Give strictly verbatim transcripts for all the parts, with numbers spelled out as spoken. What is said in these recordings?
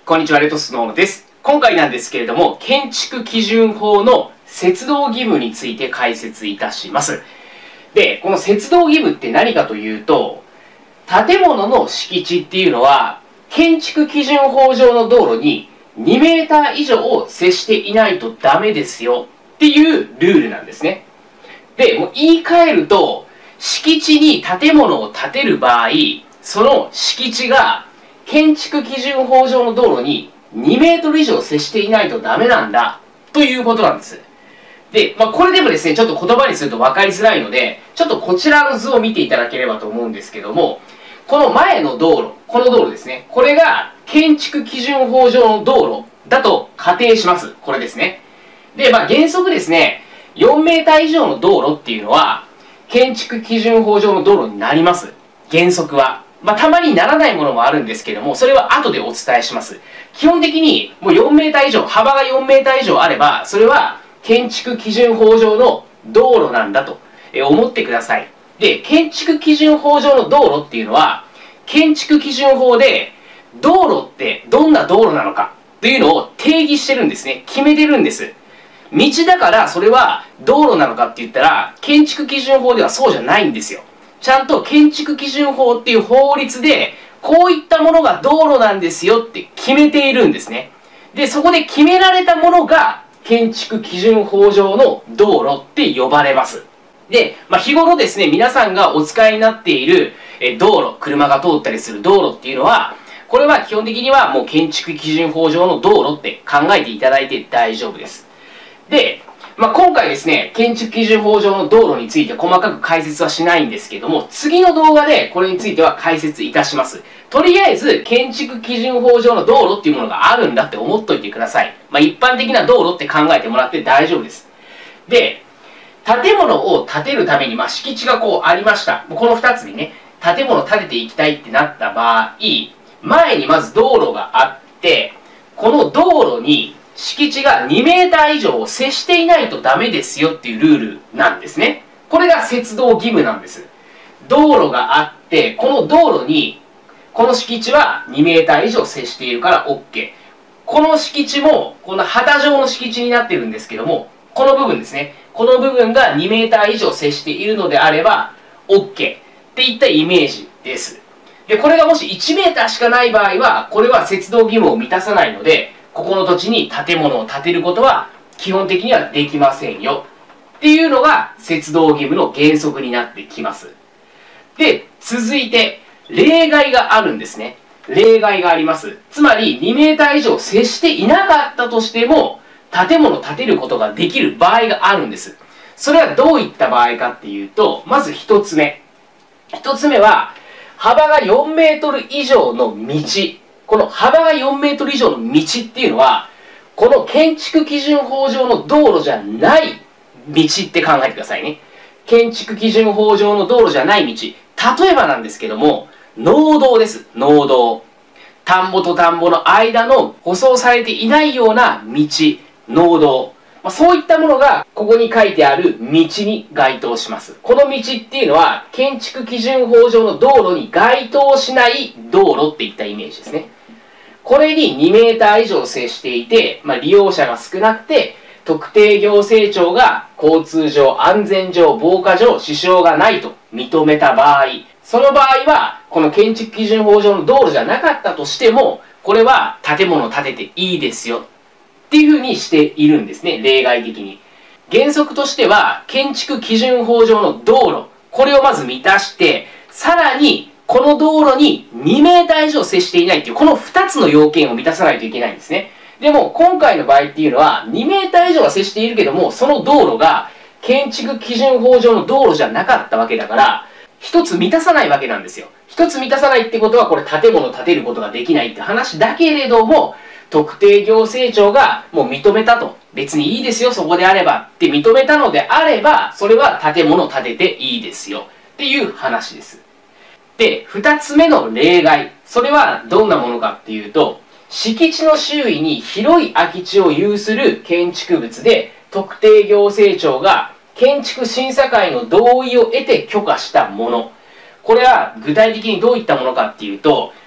こんにちは、レトスノーノです。今回なんですけれども、建築基準法の接道義務について解説いたします。で、この接道義務って何かというと、建物の敷地っていうのは、建築基準法上の道路ににメーター以上を接していないとダメですよっていうルールなんですね。で、もう言い換えると、敷地に建物を建てる場合、その敷地が建築基準法上の道路ににメートル以上接していないとダメなんだということなんです。で、まあ、これでもですね、ちょっと言葉にすると分かりづらいので、ちょっとこちらの図を見ていただければと思うんですけども、この前の道路、この道路ですね、これが建築基準法上の道路だと仮定します。これですね。で、まあ、原則ですね、よんメーター以上の道路っていうのは、建築基準法上の道路になります。原則は。まあ、たまにならないものもあるんですけども、それは後でお伝えします。基本的にもうよんメーター以上、幅がよんメーター以上あれば、それは建築基準法上の道路なんだと思ってください。で、建築基準法上の道路っていうのは、建築基準法で道路ってどんな道路なのかというのを定義してるんですね。決めてるんです。道だからそれは道路なのかって言ったら、建築基準法ではそうじゃないんですよ。ちゃんと建築基準法っていう法律で、こういったものが道路なんですよって決めているんですね。で、そこで決められたものが、建築基準法上の道路って呼ばれます。で、まあ、日頃ですね、皆さんがお使いになっているえ道路、車が通ったりする道路っていうのは、これは基本的にはもう建築基準法上の道路って考えていただいて大丈夫です。で、まあ、今回ですね、建築基準法上の道路について細かく解説はしないんですけども、次の動画でこれについては解説いたします。とりあえず、建築基準法上の道路っていうものがあるんだって思っといてください。まあ、一般的な道路って考えてもらって大丈夫です。で、建物を建てるために、まあ、敷地がこうありました。このふたつにね、建物を建てていきたいってなった場合、前にまず道路があって、この道路に敷地がにメーター以上を接していないとダメですよっていうルールなんですね。これが接道義務なんです。道路があって、この道路に、この敷地はにメーター以上接しているから OK。この敷地も、この旗状の敷地になってるんですけども、この部分ですね。この部分がにメーター以上接しているのであれば OK っていったイメージです。で、これがもしいちメーターしかない場合は、これは接道義務を満たさないので、ここの土地に建物を建てることは基本的にはできませんよっていうのが接道義務の原則になってきます。で、続いて例外があるんですね。例外があります。つまりにメーター以上接していなかったとしても建物を建てることができる場合があるんです。それはどういった場合かっていうと、まずひとつめ。ひとつめは幅がよんメートル以上の道。この幅がよんメートル以上の道っていうのは、この建築基準法上の道路じゃない道って考えてくださいね。建築基準法上の道路じゃない道。例えばなんですけども、農道です。農道。田んぼと田んぼの間の舗装されていないような道、農道。そういったものが、ここに書いてある道に該当します。この道っていうのは、建築基準法上の道路に該当しない道路っていったイメージですね。これににメーター以上接していて、まあ、利用者が少なくて、特定行政庁が交通上、安全上、防火上、支障がないと認めた場合、その場合は、この建築基準法上の道路じゃなかったとしても、これは建物を建てていいですよっていうふうにしているんですね、例外的に。原則としては、建築基準法上の道路、これをまず満たして、さらに、この道路ににメーター以上接していないという、このふたつの要件を満たさないといけないんですね。でも、今回の場合っていうのは、にメーター以上は接しているけども、その道路が建築基準法上の道路じゃなかったわけだから、一つ満たさないわけなんですよ。一つ満たさないってことは、これ建物を建てることができないって話だけれども、特定行政庁がもう認めたと。別にいいですよ、そこであればって認めたのであれば、それは建物を建てていいですよっていう話です。で、二つ目の例外。それはどんなものかっていうと、敷地の周囲に広い空き地を有する建築物で、特定行政庁が建築審査会の同意を得て許可したもの。これは具体的にどういったものかっていうと、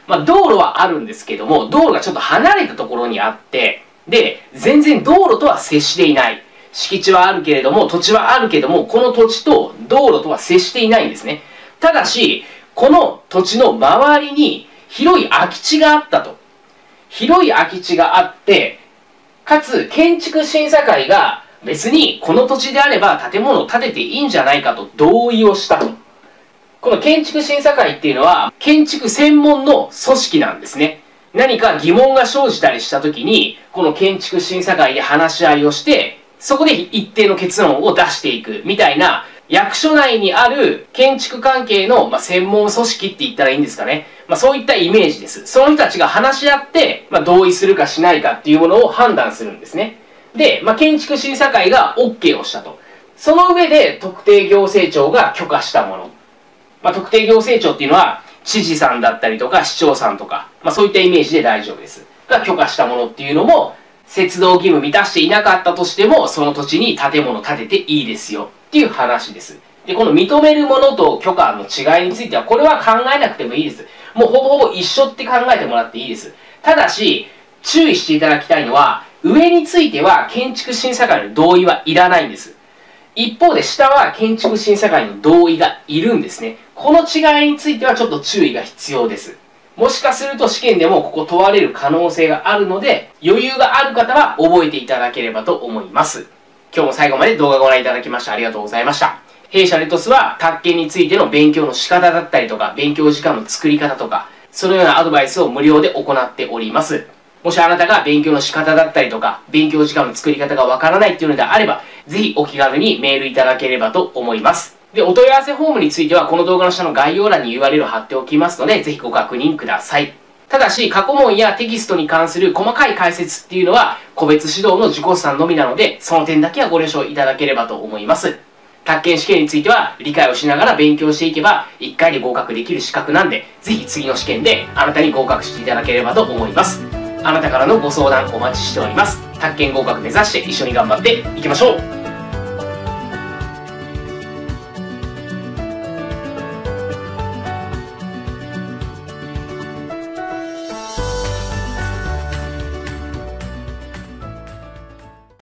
まあ、道路はあるんですけども、道路がちょっと離れたところにあって、で、全然道路とは接していない。敷地はあるけれども、土地はあるけども、この土地と道路とは接していないんですね。ただし、この土地の周りに広い空き地があったと。広い空き地があって、かつ建築審査会が別にこの土地であれば建物を建てていいんじゃないかと同意をしたと。この建築審査会っていうのは建築専門の組織なんですね。何か疑問が生じたりした時に、この建築審査会で話し合いをして、そこで一定の結論を出していくみたいな、役所内にある建築関係の、まあ、専門組織って言ったらいいんですかね。まあ、そういったイメージです。その人たちが話し合って、まあ、同意するかしないかっていうものを判断するんですね。で、まあ、建築審査会が OK をしたと。その上で特定行政庁が許可したもの。まあ、特定行政庁っていうのは、知事さんだったりとか市長さんとか、まあ、そういったイメージで大丈夫です。が許可したものっていうのも、接道義務満たしていなかったとしても、その土地に建物建てていいですよっていう話です。で、この認めるものと許可の違いについては、これは考えなくてもいいです。もうほぼほぼ一緒って考えてもらっていいです。ただし、注意していただきたいのは、上については建築審査会の同意はいらないんです。一方で下は建築審査会の同意がいるんですね。この違いについてはちょっと注意が必要です。もしかすると試験でもここ問われる可能性があるので、余裕がある方は覚えていただければと思います。今日も最後まで動画をご覧いただきましてありがとうございました。弊社レトスは、宅建についての勉強の仕方だったりとか、勉強時間の作り方とか、そのようなアドバイスを無料で行っております。もしあなたが勉強の仕方だったりとか、勉強時間の作り方がわからないっていうのであれば、ぜひお気軽にメールいただければと思います。で、お問い合わせフォームについては、この動画の下の概要欄に ユーアールエル を貼っておきますので、ぜひご確認ください。ただし、過去問やテキストに関する細かい解説っていうのは、個別指導の受講師さんのみなので、その点だけはご了承いただければと思います。宅建試験については、理解をしながら勉強していけば、いっかいで合格できる資格なんで、ぜひ次の試験であなたに合格していただければと思います。あなたからのご相談お待ちしております。宅建合格目指して一緒に頑張っていきましょう。